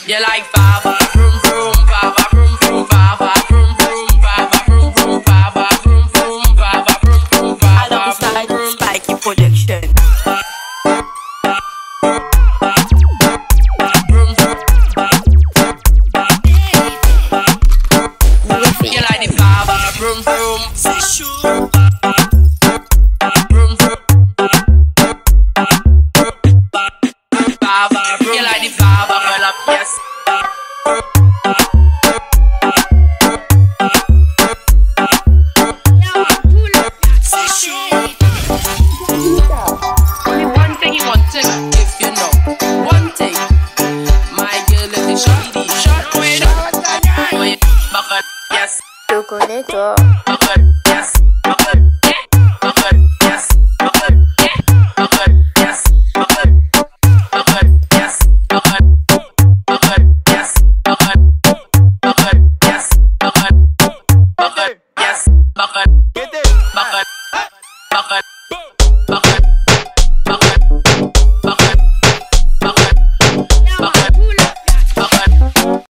You like Baba, vroom vroom, Baba, vroom vroom, Baba, vroom vroom, Baba, vroom vroom, Baba, vroom vroom, Baba, vroom vroom, Baba. Alongside Spiky Production. You like the Baba, vroom vroom, vroom vroom. Baba, you like the Baba, well up, yes. Only one thing he wants to, if you know. One thing, my girl is the shady. Shut away, boy, buckle, yes. Chocolate. Buckle, yes. Buckle, yeah. Buckle, yes. Buckle, yeah. Buckle, yes. Buckle, buckle, yes. Buckle, buckle, yes. Buckle, buckle, yes. Buckle, buckle, yes. Buckle, buckle, buckle.